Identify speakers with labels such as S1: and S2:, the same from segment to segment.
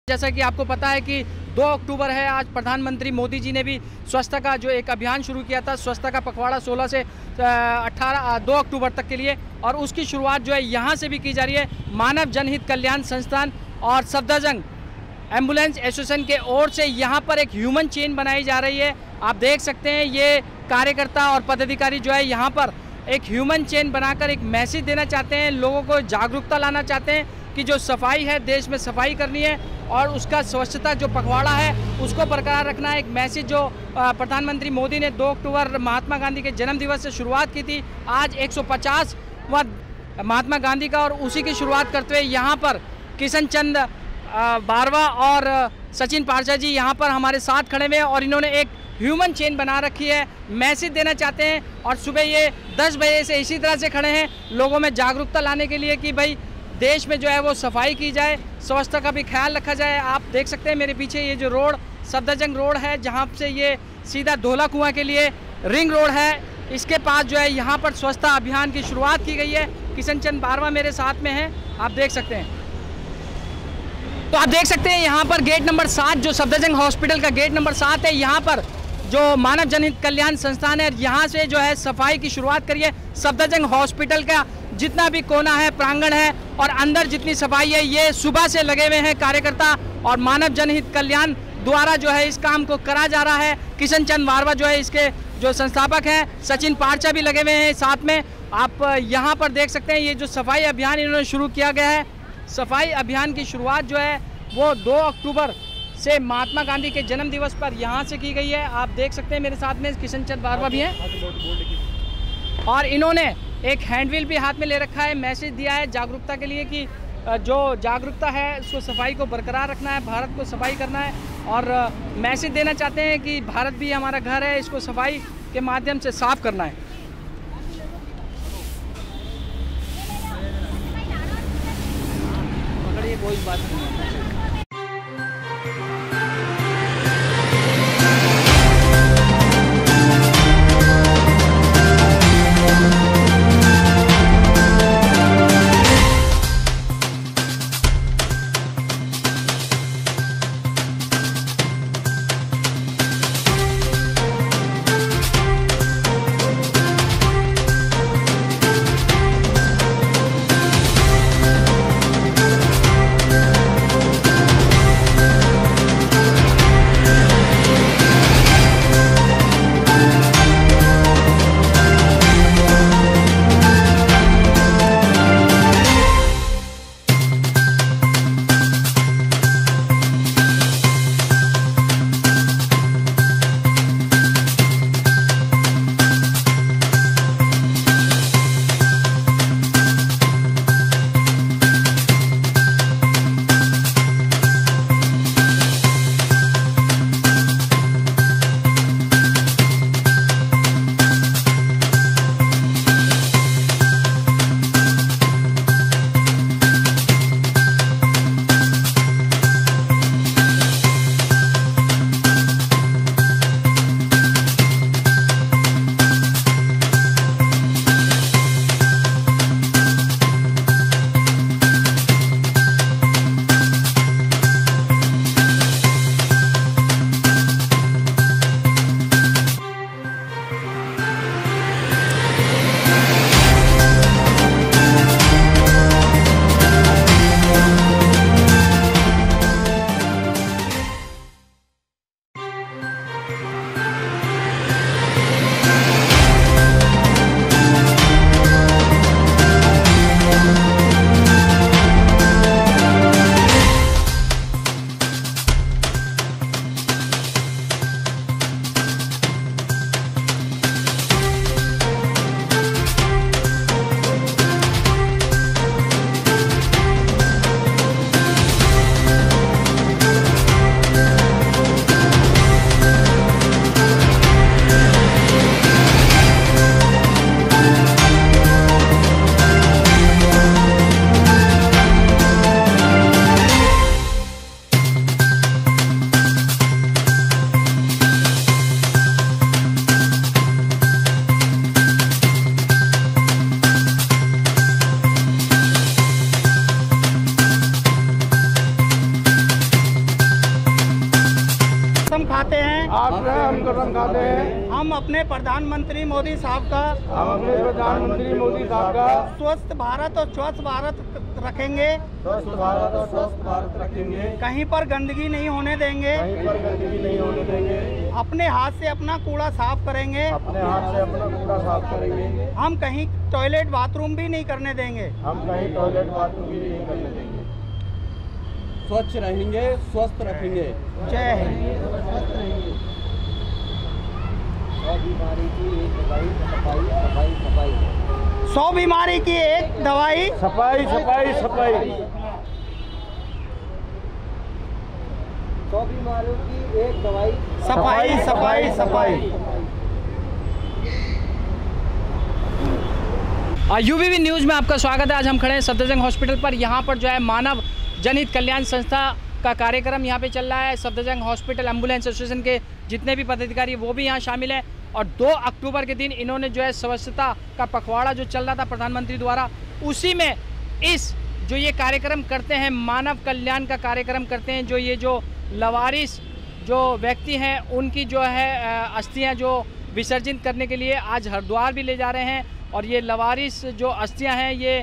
S1: जैसा कि आपको पता है कि 2 अक्टूबर है, आज प्रधानमंत्री मोदी जी ने भी स्वच्छता का जो एक अभियान शुरू किया था, स्वच्छता का पखवाड़ा 16 से 2 अक्टूबर तक के लिए, और उसकी शुरुआत जो है यहाँ से भी की जा रही है। मानव जनहित कल्याण संस्थान और सफदरजंग एम्बुलेंस एसोसिएशन के ओर से यहाँ पर एक ह्यूमन चेन बनाई जा रही है। आप देख सकते हैं ये कार्यकर्ता और पदाधिकारी जो है यहाँ पर एक ह्यूमन चेन बनाकर एक मैसेज देना चाहते हैं, लोगों को जागरूकता लाना चाहते हैं कि जो सफाई है, देश में सफाई करनी है और उसका स्वच्छता जो पखवाड़ा है उसको बरकरार रखना है। एक मैसेज जो प्रधानमंत्री मोदी ने 2 अक्टूबर महात्मा गांधी के जन्म दिवस से शुरुआत की थी, आज 150वां महात्मा गांधी का, और उसी की शुरुआत करते हुए यहाँ पर किशन चंद बारवा और सचिन पारचा जी यहाँ पर हमारे साथ खड़े हुए हैं और इन्होंने एक ह्यूमन चेन बना रखी है, मैसेज देना चाहते हैं। और सुबह ये 10 बजे से इसी तरह से खड़े हैं लोगों में जागरूकता लाने के लिए कि भाई देश में जो है वो सफाई की जाए, स्वच्छता का भी ख्याल रखा जाए। आप देख सकते हैं मेरे पीछे ये जो रोड सफदरजंग रोड है, जहाँ से ये सीधा धोला कुआं के लिए रिंग रोड है, इसके पास जो है यहाँ पर स्वच्छता अभियान की शुरुआत की गई है। किशन चंद बारवा मेरे साथ में हैं, आप देख सकते हैं। तो आप देख सकते हैं यहाँ पर गेट नंबर 7 जो सफदरजंग हॉस्पिटल का गेट नंबर 7 है, यहाँ पर जो मानव जनहित कल्याण संस्थान है, यहाँ से जो है सफाई की शुरुआत करिए। सफदरजंग हॉस्पिटल का जितना भी कोना है, प्रांगण है और अंदर जितनी सफाई है, ये सुबह से लगे हुए हैं कार्यकर्ता और मानव जनहित कल्याण द्वारा जो है इस काम को करा जा रहा है। किशन चंद बारवा जो है इसके जो संस्थापक हैं, सचिन पारचा भी लगे हुए हैं साथ में। आप यहाँ पर देख सकते हैं ये जो सफाई अभियान इन्होंने शुरू किया गया है। सफाई अभियान की शुरुआत जो है वो 2 अक्टूबर से महात्मा गांधी के जन्म दिवस पर यहाँ से की गई है। आप देख सकते हैं मेरे साथ में किशन चंद बारवा भी हैं और इन्होंने एक हैंडविल भी हाथ में ले रखा है, मैसेज दिया है जागरूकता के लिए कि जो जागरूकता है उसको सफाई को बरकरार रखना है, भारत को सफाई करना है और मैसेज देना चाहते हैं कि भारत भी हमारा घर है, इसको सफाई के माध्यम से साफ करना है। पकड़िए, कोई बात नहीं।
S2: आश्रय हम कसम खाते हैं
S3: हम अपने प्रधानमंत्री मोदी साहब का स्वस्थ भारत और स्वच्छ भारत रखेंगे। कहीं पर गंदगी नहीं होने देंगे। अपने हाथ से अपना कूड़ा साफ करेंगे। हम कहीं टॉयलेट बाथरूम भी नहीं करने देंगे।
S2: स्वच्छ रहेंगे, स्वस्थ रखेंगे।
S3: जय हिंद।
S2: 100 बीमारी की एक दवाई, सफाई सफाई सफाई।
S3: 100 बीमारी की एक दवाई,
S2: सफाई सफाई सफाई। 100 बीमारियों की एक दवाई,
S3: सफाई सफाई सफाई।
S1: यूबीबी न्यूज़ में आपका स्वागत है। आज हम खड़े हैं सफदरजंग हॉस्पिटल पर। यहाँ पर जो है मानव जनहित कल्याण संस्था का कार्यक्रम यहाँ पे चल रहा है। सफदरजंग हॉस्पिटल एम्बुलेंस एसोसिएशन के जितने भी पदाधिकारी वो भी यहाँ शामिल हैं। और 2 अक्टूबर के दिन इन्होंने जो है स्वच्छता का पखवाड़ा जो चल रहा था प्रधानमंत्री द्वारा, उसी में इस जो ये कार्यक्रम करते हैं, मानव कल्याण का कार्यक्रम करते हैं। जो ये जो लवारिस जो व्यक्ति हैं उनकी जो है अस्थियाँ जो विसर्जित करने के लिए आज हरिद्वार भी ले जा रहे हैं। और ये लवारिस जो अस्थियाँ हैं ये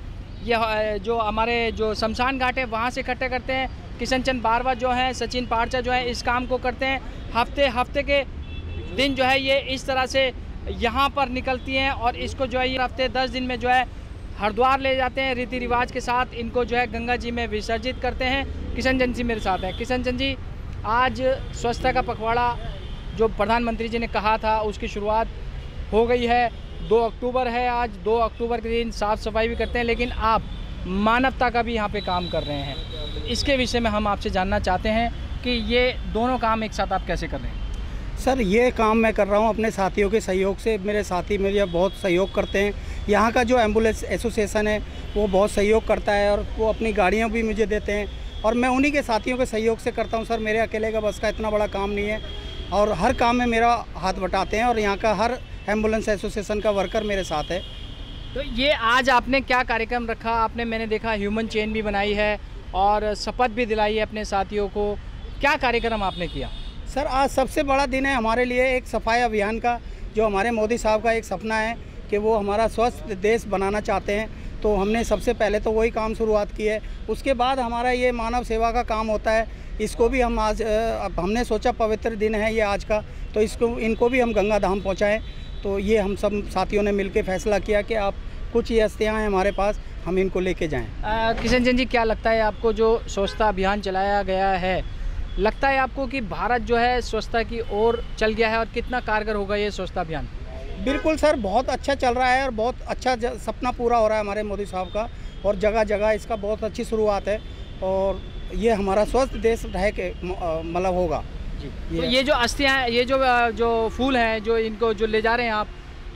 S1: जो हमारे जो शमशान घाट है वहाँ से इकट्ठे करते हैं। किशन चंद बारवा जो हैं, सचिन पारचा जो है इस काम को करते हैं। हफ्ते के दिन जो है ये इस तरह से यहाँ पर निकलती हैं और इसको जो है ये हफ्ते 10 दिन में जो है हरिद्वार ले जाते हैं। रीति रिवाज के साथ इनको जो है गंगा जी में विसर्जित करते हैं। किशन चंद जी मेरे साथ हैं। किशन चंद जी, आज स्वच्छता का पखवाड़ा जो प्रधानमंत्री जी ने कहा था उसकी शुरुआत हो गई है। 2 अक्टूबर है आज। 2 अक्टूबर के दिन साफ़ सफाई भी करते हैं, लेकिन आप मानवता का भी यहाँ पे काम कर रहे हैं। इसके विषय में हम आपसे जानना चाहते हैं कि ये दोनों काम एक साथ आप कैसे कर रहे हैं?
S3: सर, ये काम मैं कर रहा हूँ अपने साथियों के सहयोग से। मेरे साथी मेरे बहुत सहयोग करते हैं। यहाँ का जो एम्बुलेंस एसोसिएशन है वो बहुत सहयोग करता है और वो अपनी गाड़ियाँ भी मुझे देते हैं और मैं उन्हीं के साथियों के सहयोग से करता हूँ। सर, मेरे अकेले का बस का इतना बड़ा काम नहीं है और हर काम में मेरा हाथ बटाते हैं और यहाँ का हर एम्बुलेंस एसोसिएशन का वर्कर मेरे साथ है।
S1: तो ये आज आपने क्या कार्यक्रम रखा? आपने, मैंने देखा, ह्यूमन चेन भी बनाई है और शपथ भी दिलाई है अपने साथियों को। क्या कार्यक्रम आपने किया?
S3: सर, आज सबसे बड़ा दिन है हमारे लिए एक सफाई अभियान का, जो हमारे मोदी साहब का एक सपना है कि वो हमारा स्वस्थ देश बनाना चाहते हैं। तो हमने सबसे पहले तो वही काम शुरुआत की है। उसके बाद हमारा ये मानव सेवा का काम होता है। इसको भी हम आज हमने सोचा पवित्र दिन है ये आज का, तो इनको भी हम गंगा धाम पहुँचाएँ। तो ये हम सब साथियों ने मिलकर फैसला किया कि आप कुछ ये अस्थियाँ हैं हमारे पास, हम इनको लेके जाएं।
S1: किशन चंद जी, क्या लगता है आपको जो स्वच्छता अभियान चलाया गया है, लगता है आपको कि भारत जो है स्वच्छता की ओर चल गया है और कितना कारगर होगा ये स्वच्छता अभियान?
S3: बिल्कुल सर, बहुत अच्छा चल रहा है और बहुत अच्छा सपना पूरा हो रहा है हमारे मोदी साहब का और जगह जगह इसका बहुत अच्छी शुरुआत है और ये हमारा स्वस्थ देश रह के मतलब होगा जी।
S1: तो ये जो अस्थियाँ, ये जो फूल हैं जो इनको जो ले जा रहे हैं आप,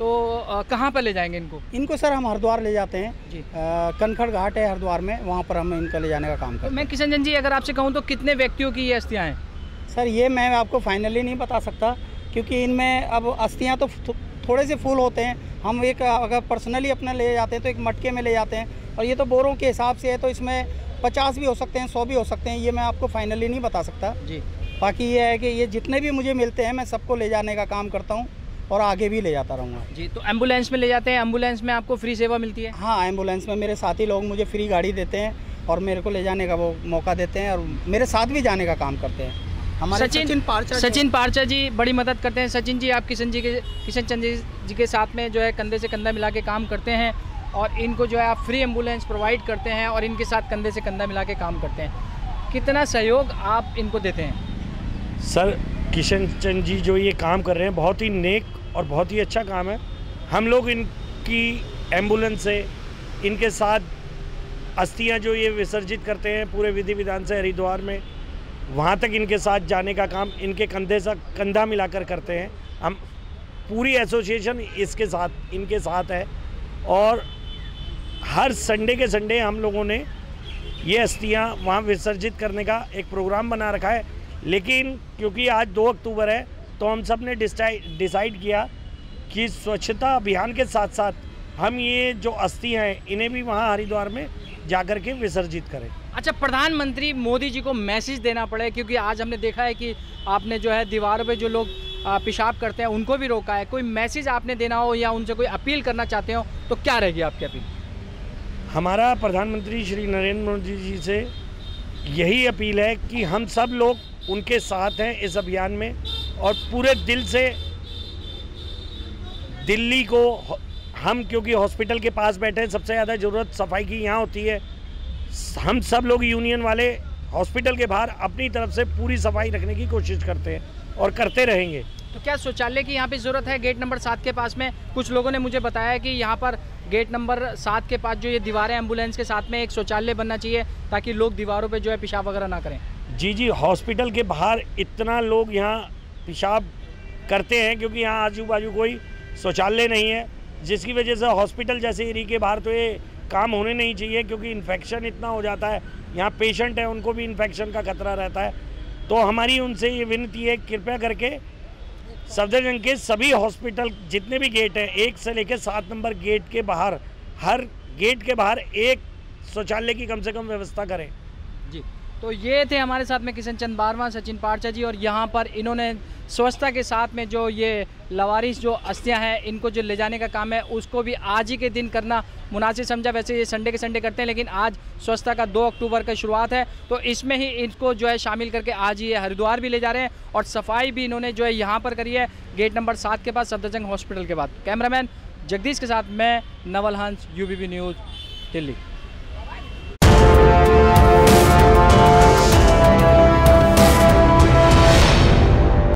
S1: तो कहाँ पर ले जाएंगे इनको?
S3: इनको सर हम हरिद्वार ले जाते हैं जी। कनखड़ घाट है हरिद्वार में, वहाँ पर हम इनको ले जाने का काम करते हैं।
S1: मैं किशन चंद जी, अगर आपसे कहूँ तो कितने व्यक्तियों की ये अस्थियाँ हैं?
S3: सर, ये मैं आपको फाइनली नहीं बता सकता क्योंकि इनमें अब अस्थियाँ तो थोड़े से फूल होते हैं। हम एक अगर पर्सनली अपना ले जाते हैं तो एक मटके में ले जाते हैं और ये तो बोरों के हिसाब से है, तो इसमें 50 भी हो सकते हैं, 100 भी हो सकते हैं। ये मैं आपको फाइनली नहीं बता सकता जी। बाकी ये है कि ये जितने भी मुझे मिलते हैं मैं सबको ले जाने का काम करता हूँ और आगे भी ले जाता रहूँगा
S1: जी। तो एम्बुलेंस में ले जाते हैं, एम्बुलेंस में आपको फ्री सेवा मिलती है?
S3: हाँ, एम्बुलेंस में मेरे साथी लोग मुझे फ्री गाड़ी देते हैं और मेरे को ले जाने का वो मौका देते हैं और मेरे साथ भी जाने का काम करते हैं। हमारे सचिन पारचा जी बड़ी मदद करते हैं। सचिन जी, आप किशन चंद जी के साथ में जो है कंधे से कंधा मिला के काम करते हैं और इनको जो है आप फ्री एम्बुलेंस प्रोवाइड करते हैं और इनके साथ कंधे से कंधा मिला के काम करते हैं। कितना सहयोग आप इनको देते हैं?
S4: सर, किशन चंद जी जो ये काम कर रहे हैं बहुत ही नेक और बहुत ही अच्छा काम है। हम लोग इनकी एम्बुलेंस से इनके साथ अस्थियां जो ये विसर्जित करते हैं पूरे विधि विधान से हरिद्वार में, वहाँ तक इनके साथ जाने का काम इनके कंधे से कंधा मिलाकर करते हैं। हम पूरी एसोसिएशन इनके साथ है और हर संडे के संडे हम लोगों ने ये अस्थियां वहाँ विसर्जित करने का एक प्रोग्राम बना रखा है। लेकिन क्योंकि आज 2 अक्टूबर है तो हम सब ने डिसाइड किया कि स्वच्छता अभियान के साथ साथ हम ये जो अस्थियां हैं इन्हें भी वहाँ हरिद्वार में जाकर के विसर्जित करें।
S1: अच्छा, प्रधानमंत्री मोदी जी को मैसेज देना पड़े, क्योंकि आज हमने देखा है कि आपने जो है दीवारों पे जो लोग पेशाब करते हैं उनको भी रोका है। कोई मैसेज आपने देना हो या उनसे कोई अपील करना चाहते हो तो क्या रहेगी आपकी अपील?
S4: हमारा प्रधानमंत्री श्री नरेंद्र मोदी जी से यही अपील है कि हम सब लोग उनके साथ हैं इस अभियान में, और पूरे दिल से दिल्ली को हम, क्योंकि हॉस्पिटल के पास बैठे हैं, सबसे ज़्यादा ज़रूरत सफाई की यहाँ होती है। हम सब लोग यूनियन वाले हॉस्पिटल के बाहर अपनी तरफ से पूरी सफाई रखने की कोशिश करते हैं और करते रहेंगे।
S1: तो क्या शौचालय की यहाँ पे ज़रूरत है गेट नंबर 7 के पास में? कुछ लोगों ने मुझे बताया कि यहाँ पर गेट नंबर 7 के पास जो ये दीवारें एम्बुलेंस के साथ में एक शौचालय बनना चाहिए ताकि लोग दीवारों पे जो है पेशाब वगैरह ना करें।
S4: जी, हॉस्पिटल के बाहर इतना लोग यहाँ पेशाब करते हैं क्योंकि यहाँ आजू बाजू कोई शौचालय नहीं है, जिसकी वजह से हॉस्पिटल जैसे एरिया के बाहर तो ये काम होने नहीं चाहिए, क्योंकि इन्फेक्शन इतना हो जाता है। यहाँ पेशेंट है, उनको भी इन्फेक्शन का खतरा रहता है। तो हमारी उनसे ये विनती है, कृपया करके सफदरजंग के सभी हॉस्पिटल जितने भी गेट हैं, 1 से लेकर 7 नंबर गेट के बाहर, हर गेट के बाहर एक शौचालय की कम से कम व्यवस्था करें।
S1: जी, तो ये थे हमारे साथ में किशन चंद बारवा, सचिन पारचा जी, और यहाँ पर इन्होंने स्वच्छता के साथ में जो ये लवारिस जो अस्थियाँ हैं इनको जो ले जाने का काम है उसको भी आज ही के दिन करना मुनासिब समझा। वैसे ये संडे के संडे करते हैं, लेकिन आज स्वच्छता का 2 अक्टूबर का शुरुआत है, तो इसमें ही इनको जो है शामिल करके आज ये हरिद्वार भी ले जा रहे हैं और सफाई भी इन्होंने जो है यहाँ पर करी है गेट नंबर 7 के पास सफदरजंग हॉस्पिटल के बाद। कैमरामैन जगदीश के साथ मैं नवल हंस, UBP न्यूज़, दिल्ली।